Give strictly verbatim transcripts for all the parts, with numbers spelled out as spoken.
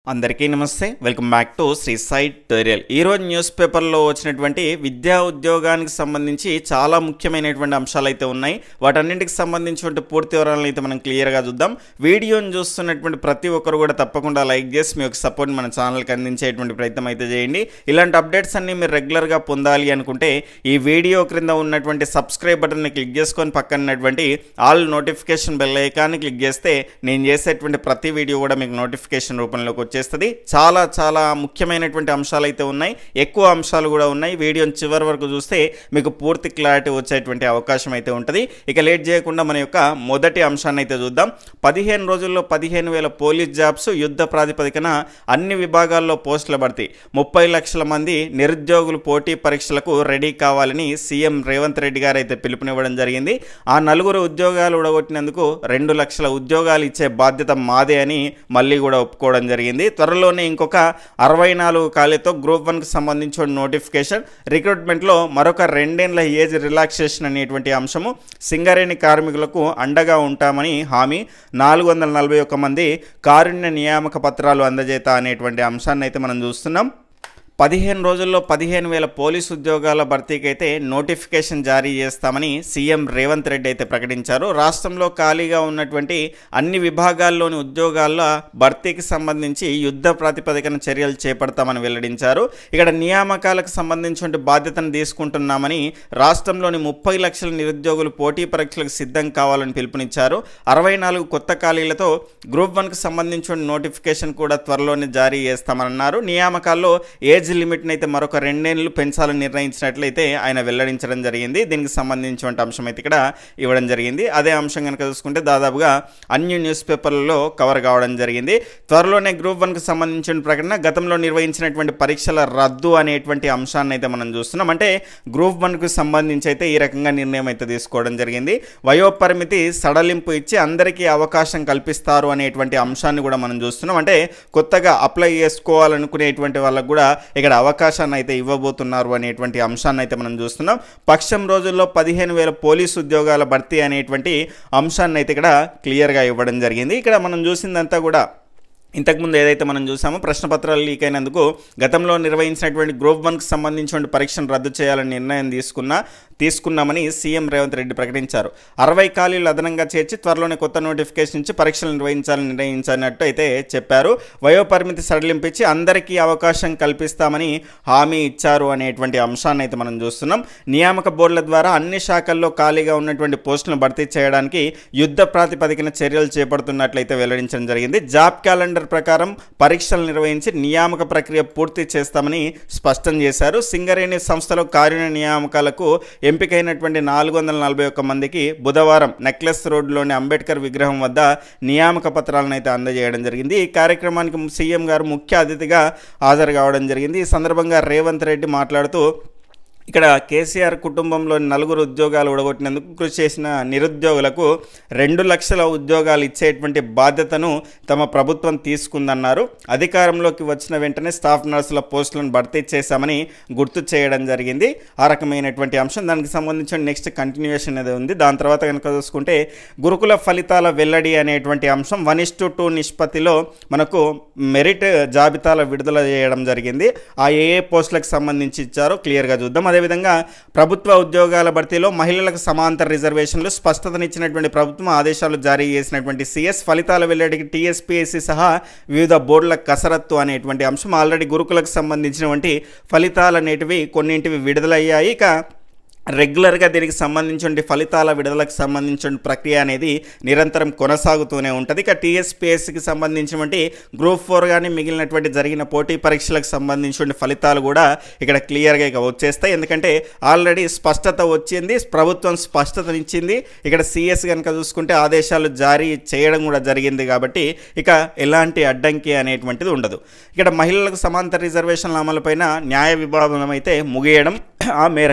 అందరికీ నమస్తే welcome back to Shri Sai tutorial. ఈ రోజు న్యూస్ పేపర్లో వచ్చినటువంటి విద్యా ఉద్యోగానికి సంబంధించి చాలా ముఖ్యమైనటువంటి అంశాలు అయితే ఉన్నాయి। వాటన్నింటికి సంబంధించినటువంటి పూర్తి వివరాలను అయితే మనం క్లియర్గా చూద్దాం। వీడియోని చూస్తున్నటువంటి ప్రతి ఒక్కరు కూడా తప్పకుండా లైక్ చేసి మీ యొక్క సపోర్ట్ మన ఛానల్కి అందించేటువంటి ప్రయత్నం అయితే చేయండి। ఇలాంటి అప్డేట్స్ అన్ని మీరు రెగ్యులర్గా పొందాలి అనుకుంటే ఈ వీడియో క్రింద ఉన్నటువంటి సబ్స్క్రైబ్ బటన్ని క్లిక్ చేసుకొని పక్కన ఉన్నటువంటి ఆల్ నోటిఫికేషన్ బెల్ ఐకాన్ని క్లిక్ చేస్తే నేను చేసేటువంటి ప్రతి వీడియో కూడా మీకు నోటిఫికేషన్ రూపంలోకి చేస్తుంది। చాలా చాలా ముఖ్యమైనటువంటి అంశాలు అయితే ఉన్నాయి, ఎక్కువ అంశాలు కూడా ఉన్నాయి। వీడియోని చివరి వరకు చూస్తే మీకు పూర్తి క్లారిటీ వచ్చేటువంటి అవకాశం అయితే ఉంటుంది। ఇక లేట్ చేయకుండా మన యొక్క మొదటి అంశాన్ని అయితే చూద్దాం। పదిహేను రోజుల్లో పదిహేను వేల పోలీస్ జాబ్స్ యుద్ధ ప్రాతిపదికన అన్ని విభాగాల్లో పోస్టుల భర్తీ, ముప్పై లక్షల మంది నిరుద్యోగులు పోటీ పరీక్షలకు రెడీ కావాలని సీఎం రేవంత్ రెడ్డి గారు అయితే పిలుపునివ్వడం జరిగింది। ఆ నలుగురు ఉద్యోగాలు ఉడగొట్టినందుకు రెండు లక్షల ఉద్యోగాలు ఇచ్చే బాధ్యత మాదే అని మళ్ళీ కూడా ఒప్పుకోవడం జరిగింది। త్వరలోనే ఇంకొక అరవై నాలుగు ఖాళీతో గ్రూప్ వన్ కి సంబంధించిన నోటిఫికేషన్, రిక్రూట్మెంట్ లో మరొక రెండేళ్ల ఏజ్ రిలాక్సేషన్ అనేటువంటి అంశము, సింగరేణి కార్మికులకు అండగా ఉంటామని హామీ, నాలుగు వందల నలభై ఒక్క మంది కారుణ్య నియామక పత్రాలు అందజేత అనేటువంటి అంశాన్ని అయితే మనం చూస్తున్నాం। పదిహేను రోజుల్లో పదిహేను వేల పోలీసు ఉద్యోగాల భర్తీకి అయితే నోటిఫికేషన్ జారీ చేస్తామని సీఎం రేవంత్ రెడ్డి అయితే ప్రకటించారు। రాష్ట్రంలో ఖాళీగా ఉన్నటువంటి అన్ని విభాగాల్లోని ఉద్యోగాల భర్తీకి సంబంధించి యుద్ధ ప్రాతిపదికన చర్యలు చేపడతామని వెల్లడించారు। ఇక్కడ నియామకాలకు సంబంధించిన బాధ్యతను తీసుకుంటున్నామని, రాష్ట్రంలోని ముప్పై లక్షల నిరుద్యోగులు పోటీ పరీక్షలకు సిద్ధం కావాలని పిలుపునిచ్చారు। అరవై నాలుగు కొత్త ఖాళీలతో గ్రూప్ వన్కి సంబంధించిన నోటిఫికేషన్ కూడా త్వరలోనే జారీ చేస్తామన్నారు। నియామకాల్లో ఏజ్ లిమిట్ని అయితే మరొక రెండేళ్లు పెంచాలని నిర్ణయించినట్లయితే ఆయన వెల్లడించడం జరిగింది। దీనికి సంబంధించిన అంశం అయితే ఇక్కడ ఇవ్వడం జరిగింది। అదే అంశం కనుక చూసుకుంటే దాదాపుగా అన్ని న్యూస్ పేపర్లలో కవర్ కావడం జరిగింది। త్వరలోనే గ్రూప్ వన్కి సంబంధించిన ప్రకటన, గతంలో నిర్వహించినటువంటి పరీక్షల రద్దు అనేటువంటి అంశాన్ని అయితే మనం చూస్తున్నాం। అంటే గ్రూప్ వన్కు సంబంధించి అయితే ఈ రకంగా నిర్ణయం అయితే తీసుకోవడం జరిగింది। వయోపరిమితి సడలింపు ఇచ్చి అందరికీ అవకాశం కల్పిస్తారు అనేటువంటి అంశాన్ని కూడా మనం చూస్తున్నాం। అంటే కొత్తగా అప్లై చేసుకోవాలనుకునేటువంటి వాళ్ళకు కూడా ఇక్కడ అవకాశాన్ని అయితే ఇవ్వబోతున్నారు అనేటువంటి అంశాన్ని అయితే మనం చూస్తున్నాం। పక్షం రోజుల్లో పదిహేను వేల పోలీసు ఉద్యోగాల భర్తీ అనేటువంటి అంశాన్ని అయితే ఇక్కడ క్లియర్గా ఇవ్వడం జరిగింది। ఇక్కడ మనం చూసిందంతా కూడా ఇంతకుముందు ఏదైతే మనం చూసామో ప్రశ్నపత్రాలు లీక్ అయినందుకు గతంలో నిర్వహించినటువంటి గ్రూప్ వన్కి సంబంధించిన పరీక్షను రద్దు చేయాలని నిర్ణయం తీసుకున్నా తీసుకున్నామని సీఎం రేవంత్ రెడ్డి ప్రకటించారు। అరవై ఖాళీలు అదనంగా చేర్చి త్వరలోనే కొత్త నోటిఫికేషన్ ఇచ్చి పరీక్షలు నిర్వహించాలని నిర్ణయించినట్టు అయితే చెప్పారు। వయోపరిమితి సడలింపించి అందరికీ అవకాశం కల్పిస్తామని హామీ ఇచ్చారు అనేటువంటి అంశాన్ని అయితే మనం చూస్తున్నాం। నియామక బోర్డుల ద్వారా అన్ని శాఖల్లో ఖాళీగా ఉన్నటువంటి పోస్టులను భర్తీ చేయడానికి యుద్ధ ప్రాతిపదికన చర్యలు చేపడుతున్నట్లయితే వెల్లడించడం జరిగింది। జాబ్ క్యాలెండర్ ప్రకారం పరీక్షలు నిర్వహించి నియామక ప్రక్రియ పూర్తి చేస్తామని స్పష్టం చేశారు। సింగరేణి సంస్థలో కారుణ్య నియామకాలకు ఎంపికైనటువంటి నాలుగు వందల నలభై ఒక్క మందికి బుధవారం నెక్లెస్ రోడ్లోని అంబేద్కర్ విగ్రహం వద్ద నియామక పత్రాలను అయితే అందజేయడం జరిగింది। ఈ కార్యక్రమానికి సీఎం గారు ముఖ్య అతిథిగా హాజరు కావడం జరిగింది। ఈ సందర్భంగా రేవంత్ రెడ్డి మాట్లాడుతూ ఇక్కడ కేసీఆర్ కుటుంబంలో నలుగురు ఉద్యోగాలు ఉడగొట్టినందుకు కృషి చేసిన నిరుద్యోగులకు రెండు లక్షల ఉద్యోగాలు ఇచ్చేటువంటి బాధ్యతను తమ ప్రభుత్వం తీసుకుందన్నారు। అధికారంలోకి వచ్చిన వెంటనే స్టాఫ్ నర్సుల పోస్టులను భర్తీ చేశామని గుర్తు చేయడం జరిగింది। ఆ రకమైనటువంటి అంశం, దానికి సంబంధించిన నెక్స్ట్ కంటిన్యూషన్ అనేది ఉంది। దాని తర్వాత కనుక చూసుకుంటే గురుకుల ఫలితాల వెల్లడి అనేటువంటి అంశం, వన్ ఇస్ టు టూ నిష్పత్తిలో మనకు మెరిట్ జాబితాల విడుదల చేయడం జరిగింది। ఆ ఏ ఏ పోస్టులకు సంబంధించి ఇచ్చారో క్లియర్గా చూద్దాం। అదేవిధంగా ప్రభుత్వ ఉద్యోగాల భర్తీలో మహిళలకు సమాంతర రిజర్వేషన్లు స్పష్టతనిచ్చినటువంటి ప్రభుత్వం ఆదేశాలు జారీ చేసినటువంటి సిఎస్ ఫలితాల వెల్లడికి టీఎస్పీఎస్సీ సహా వివిధ బోర్డుల కసరత్తు అనేటువంటి అంశం, ఆల్రెడీ గురుకులకు సంబంధించినటువంటి ఫలితాలు అనేటివి కొన్నింటివి విడుదలయ్యాయి। ఇక రెగ్యులర్గా దీనికి సంబంధించిన ఫలితాల విడుదలకు సంబంధించిన ప్రక్రియ అనేది నిరంతరం కొనసాగుతూనే ఉంటుంది। ఇక టీఎస్పీఎస్సీకి సంబంధించినటువంటి గ్రూప్ ఫోర్ కానీ మిగిలినటువంటి జరిగిన పోటీ పరీక్షలకు సంబంధించిన ఫలితాలు కూడా ఇక్కడ క్లియర్గా ఇక వచ్చేస్తాయి। ఎందుకంటే ఆల్రెడీ స్పష్టత వచ్చింది, ప్రభుత్వం స్పష్టతనిచ్చింది। ఇక్కడ సిఎస్ కనుక చూసుకుంటే ఆదేశాలు జారీ చేయడం కూడా జరిగింది కాబట్టి ఇక ఎలాంటి అడ్డంకి అనేటువంటిది ఉండదు। ఇక్కడ మహిళలకు సమాంతర రిజర్వేషన్ల అమలుపైన న్యాయ విభాగం అయితే ముగియడం, ఆ మేరకు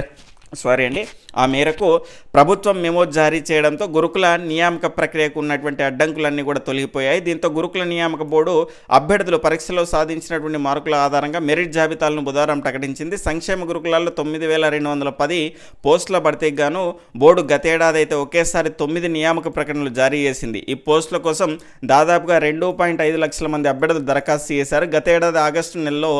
సారీ అండి ఆ మేరకు ప్రభుత్వం మెమో జారీ చేయడంతో గురుకుల నియామక ప్రక్రియకు ఉన్నటువంటి అడ్డంకులన్నీ కూడా తొలగిపోయాయి. దీంతో గురుకుల నియామక బోర్డు అభ్యర్థులు పరీక్షలో సాధించినటువంటి మార్కుల ఆధారంగా మెరిట్ జాబితాలను బుధవారం ప్రకటించింది. సంక్షేమ గురుకులాల్లో తొమ్మిది వేల రెండు వందల పది పోస్టుల భర్తీకి గాను బోర్డు గతేడాది అయితే ఒకేసారి తొమ్మిది నియామక ప్రకటనలు జారీ చేసింది. ఈ పోస్టుల కోసం దాదాపుగా రెండు పాయింట్ ఐదు లక్షల మంది అభ్యర్థులు దరఖాస్తు చేశారు. గతేడాది ఆగస్టు నెలలో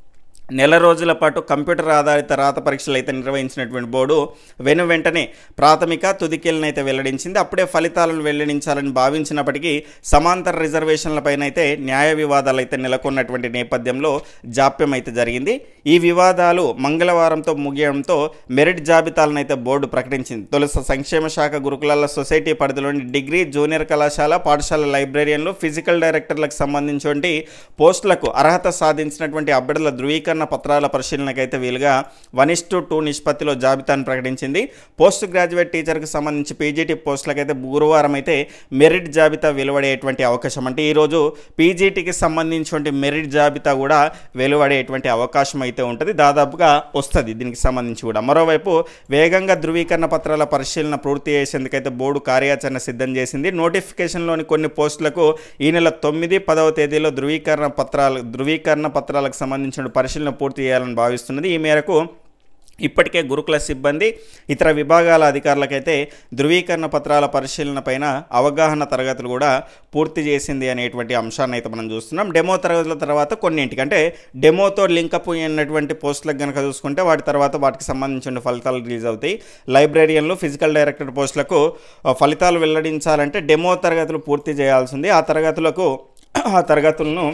నెల రోజుల పాటు కంప్యూటర్ ఆధారిత రాత పరీక్షలు అయితే నిర్వహించినటువంటి బోర్డు వెను వెంటనే ప్రాథమిక తుదికీలను అయితే వెల్లడించింది. అప్పుడే ఫలితాలను వెల్లడించాలని భావించినప్పటికీ సమాంతర రిజర్వేషన్లపైన అయితే న్యాయ వివాదాలు అయితే నెలకొన్నటువంటి నేపథ్యంలో జాప్యం అయితే జరిగింది. ఈ వివాదాలు మంగళవారంతో ముగియడంతో మెరిట్ జాబితాలను అయితే బోర్డు ప్రకటించింది. తొలుత సంక్షేమ శాఖ గురుకులాల సొసైటీ పరిధిలోని డిగ్రీ జూనియర్ కళాశాల పాఠశాల లైబ్రేరియన్లు ఫిజికల్ డైరెక్టర్లకు సంబంధించినటువంటి పోస్టులకు అర్హత సాధించినటువంటి అభ్యర్థుల ధృవీకరణ పత్రాల పరిశీలనకైతే వీలుగా వన్ ఇస్ టు టూ నిష్పత్తిలో జాబితాను ప్రకటించింది. పోస్ట్ గ్రాడ్యుయేట్ టీచర్కి సంబంధించి పీజీటీ పోస్టులకైతే గురువారం అయితే మెరిట్ జాబితా వెలువడేటువంటి అవకాశం, అంటే ఈరోజు పీజీటీకి సంబంధించినటువంటి మెరిట్ జాబితా కూడా వెలువడేటువంటి అవకాశం అయితే ఉంటుంది, దాదాపుగా వస్తుంది దీనికి సంబంధించి కూడా. మరోవైపు వేగంగా ధృవీకరణ పత్రాల పరిశీలన పూర్తి చేసేందుకైతే బోర్డు కార్యాచరణ సిద్ధం చేసింది. నోటిఫికేషన్లోని కొన్ని పోస్టులకు ఈ నెల తొమ్మిది పదవ తేదీలో ధృవీకరణ పత్రాలు ధృవీకరణ పత్రాలకు సంబంధించిన పరిశీలన పూర్తి చేయాలని భావిస్తున్నది. ఈ మేరకు ఇప్పటికే గురుకుల సిబ్బంది ఇతర విభాగాల అధికారులకైతే ధృవీకరణ పత్రాల పరిశీలన పైన అవగాహన తరగతులు కూడా పూర్తి చేసింది అనేటువంటి అంశాన్ని అయితే మనం చూస్తున్నాం. డెమో తరగతుల తర్వాత కొన్నింటికి, అంటే డెమోతో లింకప్ అయినటువంటి పోస్టులకు కనుక చూసుకుంటే వాటి తర్వాత వాటికి సంబంధించిన ఫలితాలు రిలీజ్ అవుతాయి. లైబ్రేరియన్లు ఫిజికల్ డైరెక్టర్ పోస్టులకు ఫలితాలు వెల్లడించాలంటే డెమో తరగతులు పూర్తి చేయాల్సింది. ఆ తరగతులకు ఆ తరగతులను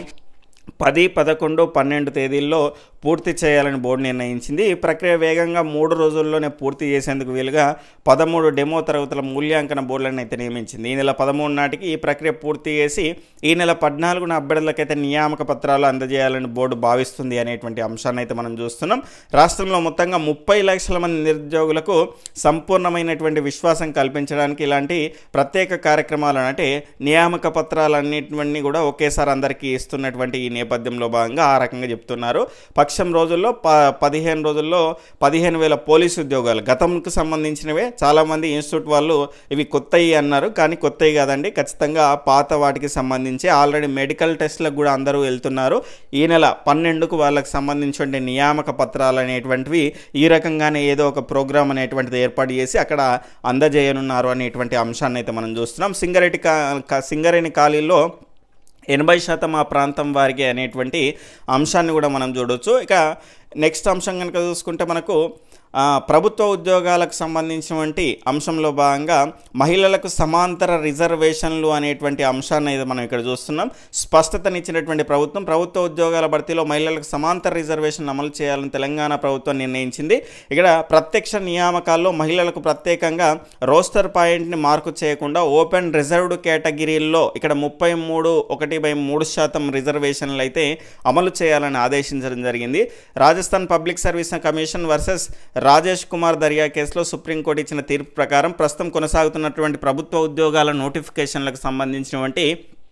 పది పదకొండు పన్నెండు తేదీల్లో పూర్తి చేయాలని బోర్డు నిర్ణయించింది. ఈ ప్రక్రియ వేగంగా మూడు రోజుల్లోనే పూర్తి చేసేందుకు వీలుగా పదమూడు డెమో తరగతుల మూల్యాంకన బోర్డులను అయితే నియమించింది. ఈ నెల పదమూడు నాటికి ఈ ప్రక్రియ పూర్తి చేసి ఈ నెల పద్నాలుగున అభ్యర్థులకైతే నియామక పత్రాలు అందజేయాలని బోర్డు భావిస్తుంది అనేటువంటి అంశాన్ని అయితే మనం చూస్తున్నాం. రాష్ట్రంలో మొత్తంగా ముప్పై లక్షల మంది నిరుద్యోగులకు సంపూర్ణమైనటువంటి విశ్వాసం కల్పించడానికి ఇలాంటి ప్రత్యేక కార్యక్రమాలను, అంటే నియామక పత్రాలన్నింటివన్నీ కూడా ఒకేసారి అందరికీ ఇస్తున్నటువంటి ఈ నేపథ్యంలో భాగంగా ఆ రకంగా చెప్తున్నారు. పక్షం రోజుల్లో ప పదిహేను రోజుల్లో పదిహేను వేల పోలీసు ఉద్యోగాలు గతంకు సంబంధించినవే. చాలామంది ఇన్స్టిట్యూట్ వాళ్ళు ఇవి కొత్తవి అన్నారు, కానీ కొత్తవి కాదండి, ఖచ్చితంగా పాత వాటికి సంబంధించి ఆల్రెడీ మెడికల్ టెస్ట్లకు కూడా అందరూ వెళ్తున్నారు. ఈ నెల పన్నెండుకు వాళ్ళకి సంబంధించిన నియామక పత్రాలు అనేటువంటివి ఈ రకంగానే ఏదో ఒక ప్రోగ్రామ్ అనేటువంటిది ఏర్పాటు చేసి అక్కడ అందజేయనున్నారు అనేటువంటి అంశాన్ని అయితే మనం చూస్తున్నాం. సింగరేణి కా సింగరేణి ఖాళీల్లో ఎనభై శాతం ఆ ప్రాంతం వారికి అనేటువంటి అంశాన్ని కూడా మనం చూడవచ్చు. ఇక నెక్స్ట్ అంశం కనుక చూసుకుంటే మనకు ప్రభుత్వ ఉద్యోగాలకు సంబంధించినటువంటి అంశంలో భాగంగా మహిళలకు సమాంతర రిజర్వేషన్లు అనేటువంటి అంశాన్ని అయితే మనం ఇక్కడ చూస్తున్నాం. స్పష్టతనిచ్చినటువంటి ప్రభుత్వం ప్రభుత్వ ఉద్యోగాల భర్తీలో మహిళలకు సమాంతర రిజర్వేషన్ అమలు చేయాలని తెలంగాణ ప్రభుత్వం నిర్ణయించింది. ఇక్కడ ప్రత్యక్ష నియామకాల్లో మహిళలకు ప్రత్యేకంగా రోస్టర్ పాయింట్ని మార్కు చేయకుండా ఓపెన్ రిజర్వ్డ్ కేటగిరీల్లో ఇక్కడ ముప్పై మూడు ఒకటి బై మూడు శాతం రిజర్వేషన్లు అయితే అమలు చేయాలని ఆదేశించడం జరిగింది. Rajasthan public service commission versus Rajesh Kumar Darya కేసులో సుప్రీంకోర్టు ఇచ్చిన తీర్పు ప్రకారం ప్రస్తుతం కొనసాగుతున్నటువంటి ప్రభుత్వ ఉద్యోగాల నోటిఫికేషన్లకు సంబంధించినటువంటి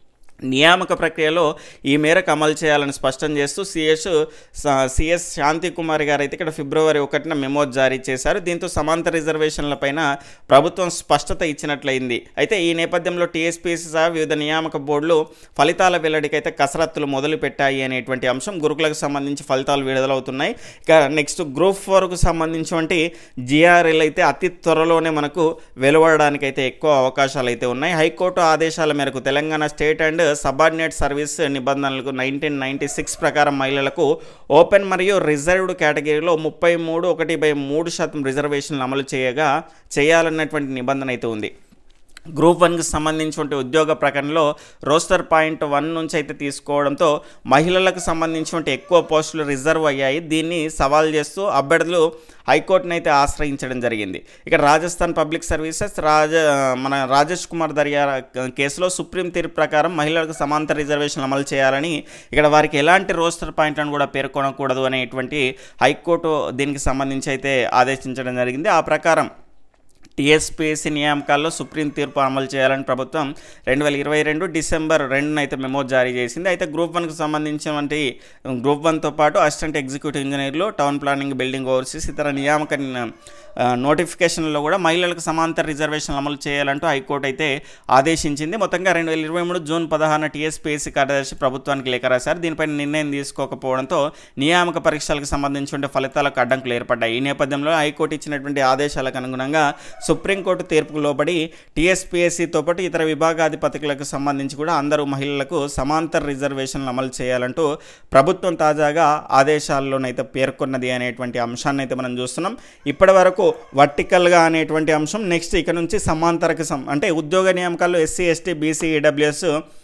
నియామక ప్రక్రియలో ఈ మేరకు అమలు చేయాలని స్పష్టం చేస్తూ సిఎస్ సిఎస్ శాంతి కుమార్ గారు అయితే ఇక్కడ ఫిబ్రవరి ఒకటిన మెమో జారీ చేశారు. దీంతో సమాంతర రిజర్వేషన్లపైన ప్రభుత్వం స్పష్టత ఇచ్చినట్లయింది. అయితే ఈ నేపథ్యంలో టీఎస్పీఎస్సీ సహా వివిధ నియామక బోర్డులు ఫలితాల వెల్లడికైతే కసరత్తులు మొదలు పెట్టాయి అనేటువంటి అంశం. గురుకులకు సంబంధించి ఫలితాలు విడుదలవుతున్నాయి. ఇక నెక్స్ట్ గ్రూప్ ఫోర్కు సంబంధించినటువంటి జిఆర్ఎల్ అయితే అతి త్వరలోనే మనకు వెలువడడానికైతే ఎక్కువ అవకాశాలు అయితే ఉన్నాయి. హైకోర్టు ఆదేశాల మేరకు Telangana state and subordinate service నిబంధనలకు నైన్టీన్ నైన్టీ సిక్స్ ప్రకారం మహిళలకు ఓపెన్ మరియు రిజర్వ్డ్ కేటగిరీలో ముప్పై మూడు ఒకటి బై మూడు శాతం రిజర్వేషన్లు అమలు చేయగా చేయాలన్నటువంటి నిబంధన అయితే ఉంది. గ్రూప్ వన్కి సంబంధించిన ఉద్యోగ ప్రకటనలో రోస్టర్ పాయింట్ వన్ నుంచి అయితే తీసుకోవడంతో మహిళలకు సంబంధించిన ఎక్కువ పోస్టులు రిజర్వ్ అయ్యాయి. దీన్ని సవాల్ చేస్తూ అభ్యర్థులు హైకోర్టును అయితే ఆశ్రయించడం జరిగింది. ఇక రాజస్థాన్ పబ్లిక్ సర్వీసెస్ రాజ మన రాజేష్ కుమార్ దర్యా కేసులో సుప్రీం తీర్పు ప్రకారం మహిళలకు సమాంతర రిజర్వేషన్లు అమలు చేయాలని, ఇక్కడ వారికి ఎలాంటి రోస్టర్ పాయింట్లను కూడా పేర్కొనకూడదు అనేటువంటి హైకోర్టు దీనికి సంబంధించి అయితే ఆదేశించడం జరిగింది. ఆ ప్రకారం టీఎస్పీఎస్సీ నియామకాల్లో సుప్రీం తీర్పు అమలు చేయాలని ప్రభుత్వం రెండు వేల ఇరవై రెండు డిసెంబర్ రెండున అయితే మెమో జారీ చేసింది. అయితే గ్రూప్ వన్కి సంబంధించినటువంటి గ్రూప్ వన్తో పాటు అసిస్టెంట్ ఎగ్జిక్యూటివ్ ఇంజనీర్లు, టౌన్ ప్లానింగ్, బిల్డింగ్ ఓవర్సీస్, ఇతర నియామక నోటిఫికేషన్లో కూడా మహిళలకు సమాంతర రిజర్వేషన్లు అమలు చేయాలంటూ హైకోర్టు అయితే ఆదేశించింది. మొత్తంగా రెండు వేల ఇరవై మూడు జూన్ పదహారున టీఎస్పీఎస్సీ కార్యదర్శి ప్రభుత్వానికి లేఖ రాశారు. దీనిపైన నిర్ణయం తీసుకోకపోవడంతో నియామక పరీక్షలకు సంబంధించిన ఫలితాలకు అడ్డంకులు ఏర్పడ్డాయి. ఈ నేపథ్యంలో హైకోర్టు ఇచ్చినటువంటి ఆదేశాలకు అనుగుణంగా సుప్రీంకోర్టు తీర్పుకు లోబడి టీఎస్పీఎస్సీతో పాటు ఇతర విభాగాధిపతులకు సంబంధించి కూడా అందరూ మహిళలకు సమాంతర రిజర్వేషన్లు అమలు చేయాలంటూ ప్రభుత్వం తాజాగా ఆదేశాల్లోనైతే పేర్కొన్నది అనేటువంటి అంశాన్ని అయితే మనం చూస్తున్నాం. ఇప్పటి వరకు వర్టికల్గా అనేటువంటి అంశం, నెక్స్ట్ ఇక నుంచి సమాంతరకు అంటే ఉద్యోగ నియామకాల్లో ఎస్సీ ఎస్టీ బీసీ ఈడబ్ల్యూఎస్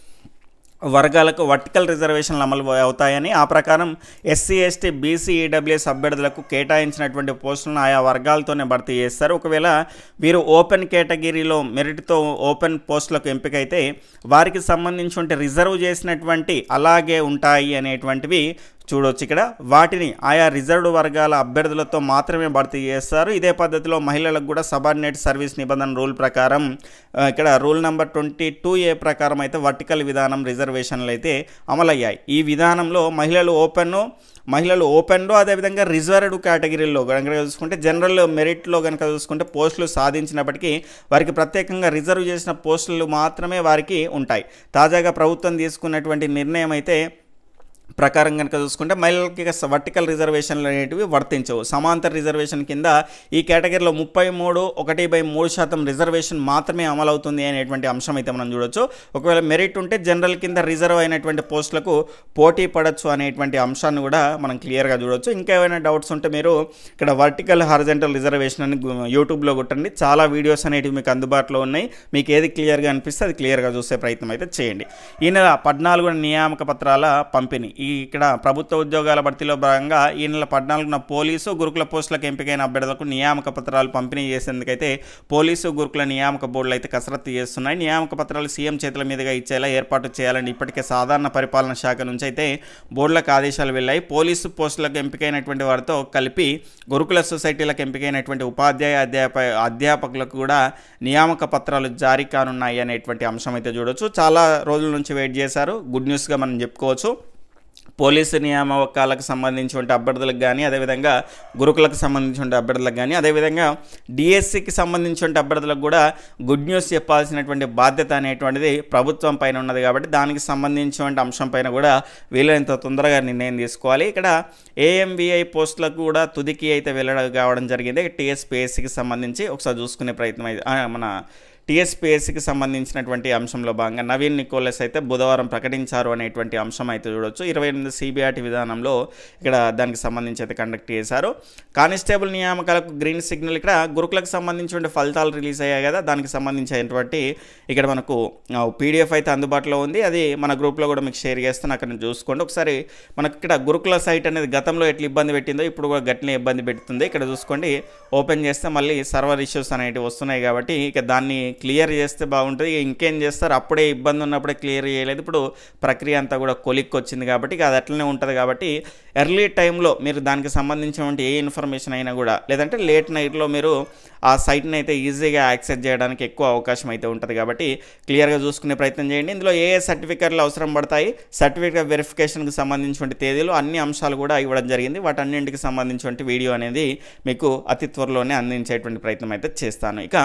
వర్గాలకు వర్టికల్ రిజర్వేషన్లు అమలు అవుతాయని, ఆ ప్రకారం ఎస్సీ ఎస్టీ బీసీ ఈడబ్ల్యూఎస్ అభ్యర్థులకు కేటాయించినటువంటి పోస్టులను ఆయా వర్గాలతోనే భర్తీ చేస్తారు. ఒకవేళ వీరు ఓపెన్ కేటగిరీలో మెరిట్తో ఓపెన్ పోస్టులకు ఎంపికైతే వారికి సంబంధించిన రిజర్వ్ చేసినటువంటి అలాగే ఉంటాయి అనేటువంటివి చూడవచ్చు. ఇక్కడ వాటిని ఆయా రిజర్వ్డ్ వర్గాల అభ్యర్థులతో మాత్రమే భర్తీ చేస్తారు. ఇదే పద్ధతిలో మహిళలకు కూడా సబార్డినేట్ సర్వీస్ నిబంధన రూల్ ప్రకారం ఇక్కడ rule number twenty two A ప్రకారం అయితే వర్టికల్ విధానం రిజర్వేషన్లు అయితే అమలయ్యాయి. ఈ విధానంలో మహిళలు ఓపెన్ మహిళలు ఓపెన్లో అదేవిధంగా రిజర్వ్డ్ కేటగిరీలో కనుక చూసుకుంటే జనరల్ మెరిట్లో కనుక చూసుకుంటే పోస్టులు సాధించినప్పటికీ వారికి ప్రత్యేకంగా రిజర్వ్ చేసిన పోస్టులు మాత్రమే వారికి ఉంటాయి. తాజాగా ప్రభుత్వం తీసుకున్నటువంటి నిర్ణయం అయితే ప్రకారం కనుక చూసుకుంటే మహిళలకి వర్టికల్ రిజర్వేషన్లు అనేటివి వర్తించవు. సమాంతర రిజర్వేషన్ కింద ఈ కేటగిరీలో ముప్పై మూడు ఒకటి బై మూడు శాతం రిజర్వేషన్ మాత్రమే అమలవుతుంది అనేటువంటి అంశం అయితే మనం చూడొచ్చు. ఒకవేళ మెరిట్ ఉంటే జనరల్ కింద రిజర్వ్ అయినటువంటి పోస్టులకు పోటీ పడవచ్చు అనేటువంటి అంశాన్ని కూడా మనం క్లియర్గా చూడొచ్చు. ఇంకేమైనా డౌట్స్ ఉంటే మీరు ఇక్కడ వర్టికల్ హారిజంటల్ రిజర్వేషన్ అని యూట్యూబ్లో కొట్టండి, చాలా వీడియోస్ అనేటివి మీకు అందుబాటులో ఉన్నాయి. మీకు ఏది క్లియర్గా అనిపిస్తే అది క్లియర్గా చూసే ప్రయత్నం అయితే చేయండి. ఈ నెల పద్నాలుగు నియామక పత్రాల పంపిణీ ఈ ఇక్కడ ప్రభుత్వ ఉద్యోగాల భర్తీలో భాగంగా ఈ నెల పద్నాలుగున పోలీసు గురుకుల పోస్టులకు ఎంపికైన అభ్యర్థులకు నియామక పత్రాలు పంపిణీ చేసేందుకైతే పోలీసు గురుకుల నియామక బోర్డులు అయితే కసరత్తు చేస్తున్నాయి. నియామక పత్రాలు సీఎం చేతుల మీదుగా ఇచ్చేలా ఏర్పాటు చేయాలని ఇప్పటికే సాధారణ పరిపాలన శాఖ నుంచి అయితే బోర్డులకు ఆదేశాలు వెళ్ళాయి. పోలీసు పోస్టులకు ఎంపికైనటువంటి వారితో కలిపి గురుకుల సొసైటీలకు ఎంపికైనటువంటి ఉపాధ్యాయ అధ్యాప అధ్యాపకులకు కూడా నియామక పత్రాలు జారీ కానున్నాయి అనేటువంటి అంశం అయితే చూడవచ్చు. చాలా రోజుల నుంచి వెయిట్ చేశారు, గుడ్ న్యూస్గా మనం చెప్పుకోవచ్చు. పోలీసు నియామకాలకు సంబంధించిన అభ్యర్థులకు కానీ అదేవిధంగా గురుకులకు సంబంధించిన అభ్యర్థులకు కానీ అదేవిధంగా డిఎస్సికి సంబంధించిన అభ్యర్థులకు కూడా గుడ్ న్యూస్ చెప్పాల్సినటువంటి బాధ్యత అనేటువంటిది ప్రభుత్వం పైన ఉన్నది. కాబట్టి దానికి సంబంధించిన అంశం పైన కూడా వీలైనంత తొందరగా నిర్ణయం తీసుకోవాలి. ఇక్కడ ఏఎంవిఐ పోస్టులకు కూడా తుదికి అయితే వెళ్ళడం కావడం జరిగింది. టీఎస్పీఎస్సీకి సంబంధించి ఒకసారి చూసుకునే ప్రయత్నం అయితే మన టీఎస్పీఎస్సీకి సంబంధించినటువంటి అంశంలో భాగంగా నవీన్ నికోలస్ అయితే బుధవారం ప్రకటించారు అనేటువంటి అంశం అయితే చూడవచ్చు. ఇరవై ఎనిమిది సిబిఆర్టీ విధానంలో ఇక్కడ దానికి సంబంధించి అయితే కండక్ట్ చేశారు. కానిస్టేబుల్ నియామకాలకు గ్రీన్ సిగ్నల్ ఇక్కడ గురుకులకు సంబంధించిన ఫలితాలు రిలీజ్ అయ్యాయి కదా, దానికి సంబంధించినటువంటి ఇక్కడ మనకు పీడిఎఫ్ అయితే అందుబాటులో ఉంది. అది మన గ్రూప్లో కూడా మీకు షేర్ చేస్తాను, అక్కడ నుంచి చూసుకోండి. ఒకసారి మనకి ఇక్కడ గురుకుల సైట్ అనేది గతంలో ఎట్లా ఇబ్బంది పెట్టిందో ఇప్పుడు కూడా గట్లనే ఇబ్బంది పెడుతుంది. ఇక్కడ చూసుకోండి, ఓపెన్ చేస్తే మళ్ళీ సర్వర్ ఇష్యూస్ అనేవి వస్తున్నాయి. కాబట్టి ఇక దాన్ని క్లియర్ చేస్తే బాగుంటుంది. ఇంకేం చేస్తారు, అప్పుడే ఇబ్బంది ఉన్నప్పుడే క్లియర్ చేయలేదు, ఇప్పుడు ప్రక్రియ అంతా కూడా కొలిక్కి వచ్చింది కాబట్టి అది అట్లనే ఉంటుంది. కాబట్టి ఎర్లీ టైంలో మీరు దానికి సంబంధించినటువంటి ఏ ఇన్ఫర్మేషన్ అయినా కూడా లేదంటే లేట్ నైట్లో మీరు ఆ సైట్ని అయితే ఈజీగా యాక్సెస్ చేయడానికి ఎక్కువ అవకాశం అయితే ఉంటుంది. కాబట్టి క్లియర్గా చూసుకునే ప్రయత్నం చేయండి. ఇందులో ఏ ఏ సర్టిఫికెట్లు అవసరం పడతాయి, సర్టిఫికెట్ వెరిఫికేషన్కి సంబంధించిన తేదీలు అన్ని అంశాలు కూడా ఇవ్వడం జరిగింది. వాటన్నింటికి సంబంధించిన వీడియో అనేది మీకు అతి త్వరలోనే అందించేటువంటి ప్రయత్నం అయితే చేస్తాను. ఇక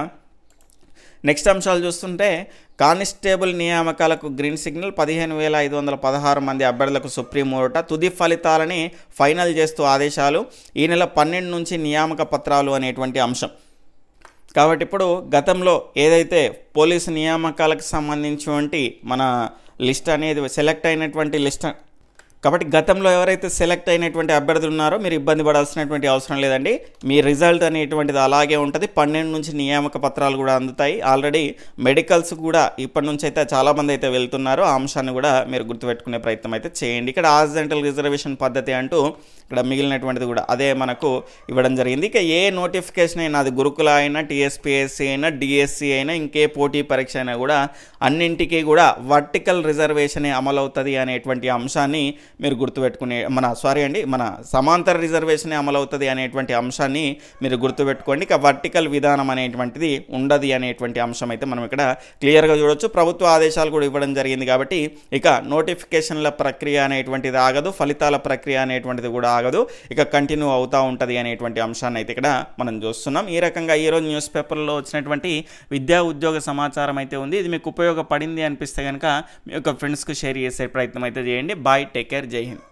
నెక్స్ట్ అంశాలు చూస్తుంటే కానిస్టేబుల్ నియామకాలకు గ్రీన్ సిగ్నల్, పదిహేను వేల ఐదు వందల పదహారు మంది అభ్యర్థులకు సుప్రీంకోర్టు తుది ఫలితాలని ఫైనల్ చేస్తూ ఆదేశాలు. ఈ నెల పన్నెండు నుంచి నియామక పత్రాలు అనేటువంటి అంశం. కాబట్టి ఇప్పుడు గతంలో ఏదైతే పోలీసు నియామకాలకు సంబంధించినటువంటి మన లిస్ట్ అనేది సెలెక్ట్ అయినటువంటి లిస్ట్, కాబట్టి గతంలో ఎవరైతే సెలెక్ట్ అయినటువంటి అభ్యర్థులు ఉన్నారో మీరు ఇబ్బంది పడాల్సినటువంటి అవసరం లేదండి. మీ రిజల్ట్ అనేటువంటిది అలాగే ఉంటుంది. పన్నెండు నుంచి నియామక పత్రాలు కూడా అందుతాయి. ఆల్రెడీ మెడికల్స్ కూడా ఇప్పటి నుంచి అయితే చాలామంది అయితే వెళ్తున్నారు. ఆ అంశాన్ని కూడా మీరు గుర్తుపెట్టుకునే ప్రయత్నం అయితే చేయండి. ఇక్కడ హారిజంటల్ రిజర్వేషన్ పద్ధతి అంటూ ఇక్కడ మిగిలినటువంటిది కూడా అదే మనకు ఇవ్వడం జరిగింది. ఇక ఏ నోటిఫికేషన్ అయినా, అది గురుకుల అయినా, టీఎస్పీఎస్సీ అయినా, డిఎస్సి అయినా, ఇంకే పోటీ పరీక్ష అయినా కూడా అన్నింటికీ కూడా వర్టికల్ రిజర్వేషనే అమలవుతుంది అనేటువంటి అంశాన్ని మీరు గుర్తుపెట్టుకునే మన సారీ అండి మన సమాంతర రిజర్వేషన్ అమలవుతుంది అనేటువంటి అంశాన్ని మీరు గుర్తుపెట్టుకోండి. ఇక వర్టికల్ విధానం అనేటువంటిది ఉండదు అనేటువంటి అంశం అయితే మనం ఇక్కడ క్లియర్గా చూడొచ్చు. ప్రభుత్వ ఆదేశాలు కూడా ఇవ్వడం జరిగింది కాబట్టి ఇక నోటిఫికేషన్ల ప్రక్రియ అనేటువంటిది ఆగదు, ఫలితాల ప్రక్రియ అనేటువంటిది కూడా ఆగదు, ఇక కంటిన్యూ అవుతూ ఉంటుంది అనేటువంటి అంశాన్ని అయితే ఇక్కడ మనం చూస్తున్నాం. ఈ రకంగా ఈరోజు న్యూస్ పేపర్లో వచ్చినటువంటి విద్యా ఉద్యోగ సమాచారం అయితే ఉంది. ఇది మీకు ఉపయోగపడింది అనిపిస్తే కనుక మీ యొక్క ఫ్రెండ్స్కి షేర్ చేసే ప్రయత్నం అయితే చేయండి. బాయ్, టేక్ కేర్, జై హింద్.